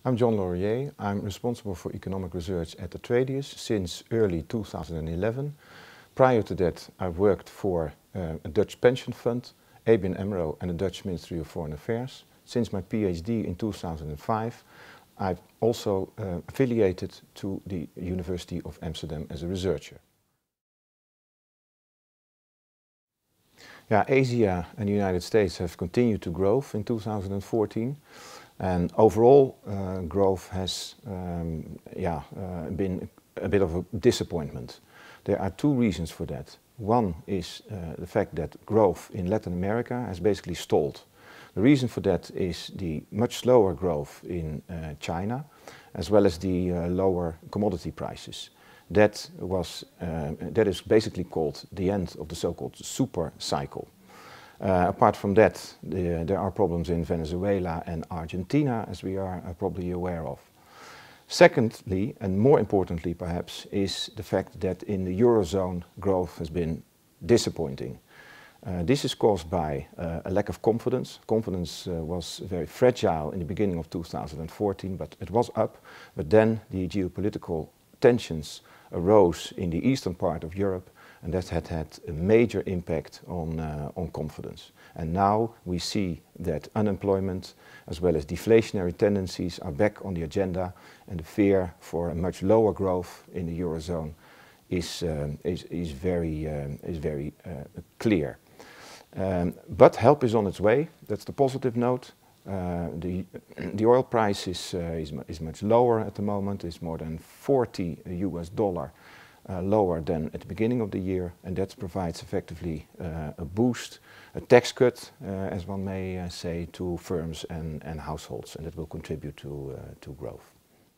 I'm John Lorié. I'm responsible for economic research at Atradius since early 2011. Prior to that, I worked for a Dutch pension fund, ABN AMRO, and the Dutch Ministry of Foreign Affairs. Since my PhD in 2005, I've also affiliated to the University of Amsterdam as a researcher. Asia and the United States have continued to grow in 2014, and overall growth has been a bit of a disappointment. There are two reasons for that. One is the fact that growth in Latin America has basically stalled. The reason for that is the much slower growth in China, as well as the lower commodity prices. That is basically called the end of the so-called super cycle. Apart from that, there are problems in Venezuela and Argentina, as we are probably aware of. Secondly, and more importantly perhaps, is the fact that in the Eurozone growth has been disappointing. This is caused by a lack of confidence. Confidence was very fragile in the beginning of 2014, but it was up. But then the geopolitical tensions arose in the eastern part of Europe, and that had a major impact on confidence. And now we see that unemployment as well as deflationary tendencies are back on the agenda, and the fear for a much lower growth in the Eurozone is very clear. But help is on its way. That's the positive note. The oil price is much lower at the moment. It's more than $40 lower than at the beginning of the year, and that provides effectively a boost, a tax cut, as one may say, to firms and households, and that will contribute to growth.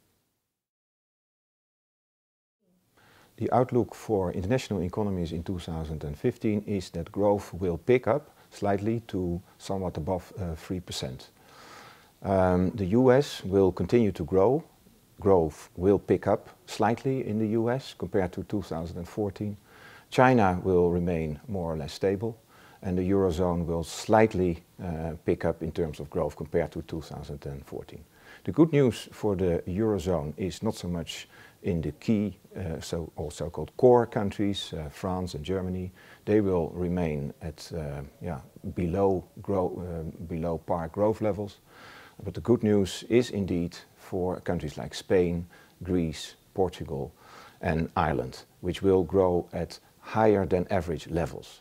The outlook for international economies in 2015 is that growth will pick up slightly to somewhat above 3%. The US will continue to grow. Growth will pick up slightly in the US compared to 2014. China will remain more or less stable, and the Eurozone will slightly pick up in terms of growth compared to 2014. The good news for the Eurozone is not so much in the key so-called core countries, France and Germany. They will remain at below par growth levels. But the good news is indeed for countries like Spain, Greece, Portugal and Ireland, which will grow at higher than average levels.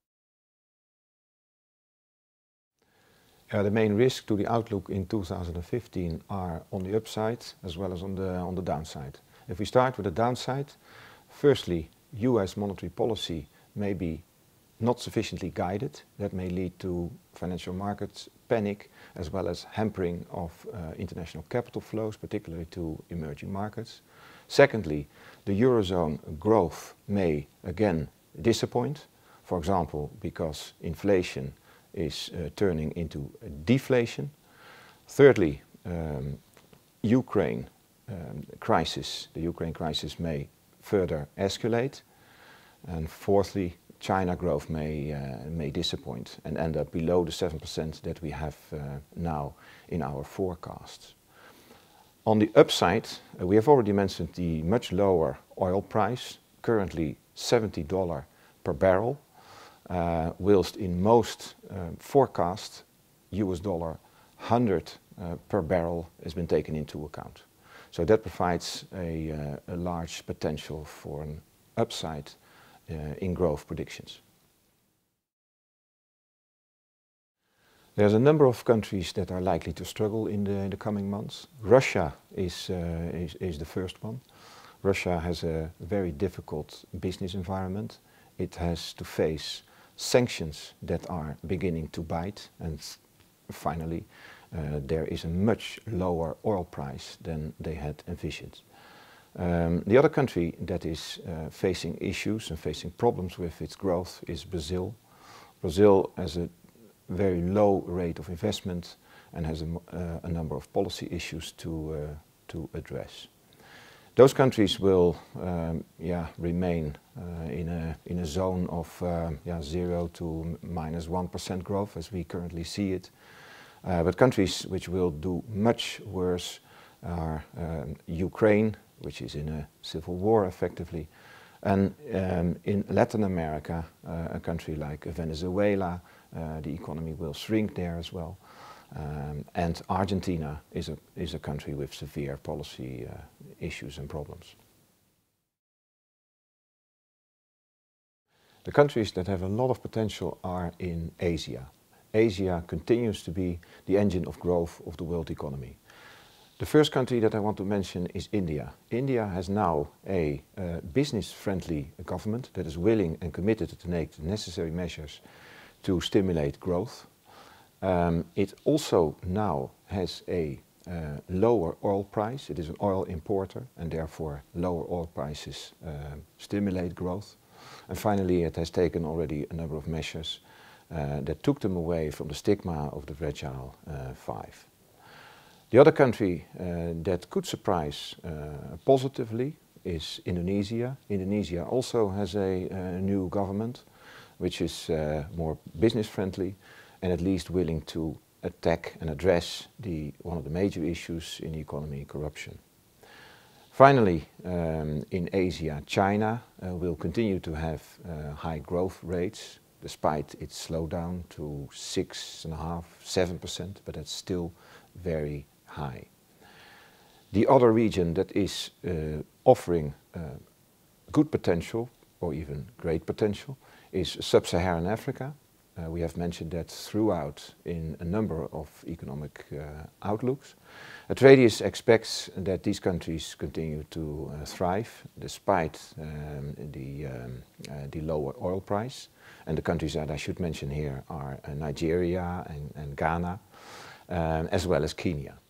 The main risks to the outlook in 2015 are on the upside as well as on the downside. If we start with the downside, firstly, US monetary policy may be not sufficiently guided. That may lead to financial markets panic, as well as hampering of international capital flows, particularly to emerging markets. Secondly, the Eurozone growth may again disappoint, for example, because inflation is turning into deflation. Thirdly, the Ukraine crisis may further escalate. And fourthly, China growth may disappoint and end up below the 7% that we have now in our forecasts. On the upside, we have already mentioned the much lower oil price, currently $70 per barrel, whilst in most forecasts $100 per barrel has been taken into account. So that provides a large potential for an upside in growth predictions. There's a number of countries that are likely to struggle in the coming months. Russia is the first one. Russia has a very difficult business environment. It has to face sanctions that are beginning to bite, and finally there is a much lower oil price than they had envisioned. The other country that is facing issues and facing problems with its growth is Brazil. Brazil has a very low rate of investment and has a number of policy issues to address. Those countries will remain in a zone of 0 to -1% growth as we currently see it. But countries which will do much worse are Ukraine, which is in a civil war effectively, and in Latin America, a country like Venezuela, the economy will shrink there as well. And Argentina is a country with severe policy issues and problems. The countries that have a lot of potential are in Asia. Asia continues to be the engine of growth of the world economy. The first country that I want to mention is India. India has now a business-friendly government that is willing and committed to take the necessary measures to stimulate growth. It also now has a lower oil price. It is an oil importer, and therefore lower oil prices stimulate growth. And finally, it has taken already a number of measures that took them away from the stigma of the fragile five. The other country that could surprise positively is Indonesia. Indonesia also has a new government, which is more business-friendly and at least willing to attack and address one of the major issues in the economy, corruption. Finally, in Asia, China will continue to have high growth rates, despite its slowdown to 6.5%, 7%, but that's still very high. The other region that is offering good potential, or even great potential, is Sub-Saharan Africa. We have mentioned that throughout in a number of economic outlooks. Atradius expects that these countries continue to thrive despite the lower oil price. And the countries that I should mention here are Nigeria and Ghana, as well as Kenya.